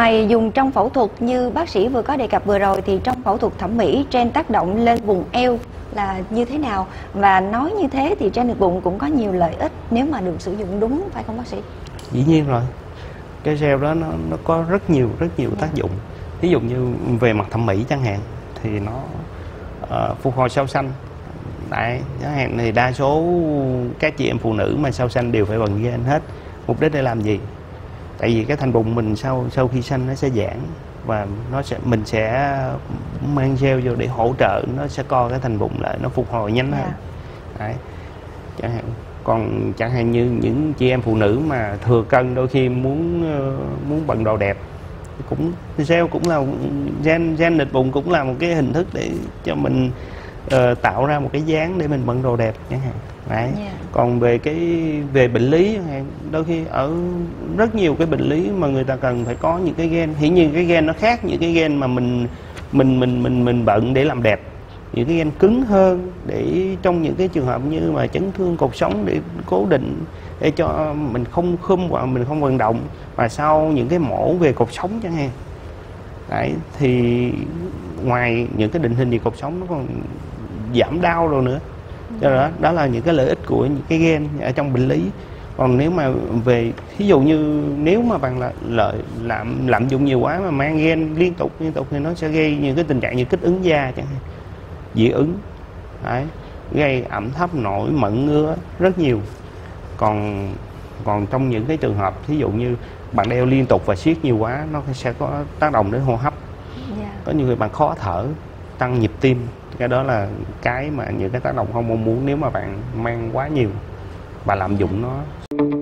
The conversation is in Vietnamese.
Ngoài dùng trong phẫu thuật như bác sĩ vừa có đề cập vừa rồi, thì trong phẫu thuật thẩm mỹ, Gen tác động lên vùng eo là như thế nào? Và nói như thế thì Gen ngực bụng cũng có nhiều lợi ích nếu mà được sử dụng đúng, phải không bác sĩ? Dĩ nhiên rồi, cái gel đó nó có rất nhiều tác dụng. Ví dụ như về mặt thẩm mỹ chẳng hạn thì nó phục hồi sau sanh. Đấy, chẳng hạn thì đa số các chị em phụ nữ mà sau sanh đều phải bằng gen hết. Mục đích để làm gì? Tại vì cái thành bụng mình sau khi sanh nó sẽ giãn, và mình sẽ mang gel vô để hỗ trợ, nó sẽ co cái thành bụng lại, nó phục hồi nhanh hơn. Đấy, chẳng hạn như những chị em phụ nữ mà thừa cân, đôi khi muốn bận đồ đẹp, cũng gel cũng là gen nịch bụng, cũng là một cái hình thức để cho mình tạo ra một cái dáng để mình bận đồ đẹp chẳng hạn. Đấy. Còn về bệnh lý, đôi khi ở rất nhiều cái bệnh lý mà người ta cần phải có những cái gen, hiển nhiên cái gen nó khác những cái gen mà mình bận để làm đẹp. Những cái gen cứng hơn để trong những cái trường hợp như mà chấn thương cột sống, để cố định, để cho mình không khum hoặc mình không vận động, và sau những cái mổ về cột sống chẳng hạn. Đấy, thì ngoài những cái định hình về cột sống, nó còn giảm đau rồi nữa. Cho đó là những cái lợi ích của những cái gen ở trong bệnh lý. Còn nếu mà về ví dụ như nếu mà bạn lạm dụng nhiều quá mà mang gen liên tục thì nó sẽ gây những cái tình trạng như kích ứng da chẳng hạn, dị ứng. Đấy, gây ẩm thấp, nổi, mẩn ngứa rất nhiều. Còn trong những cái trường hợp ví dụ như bạn đeo liên tục và siết nhiều quá, nó sẽ có tác động đến hô hấp. Có nhiều người bạn khó thở, tăng nhịp tim. Cái đó là những cái tác động không mong muốn nếu mà bạn mang quá nhiều và lạm dụng nó.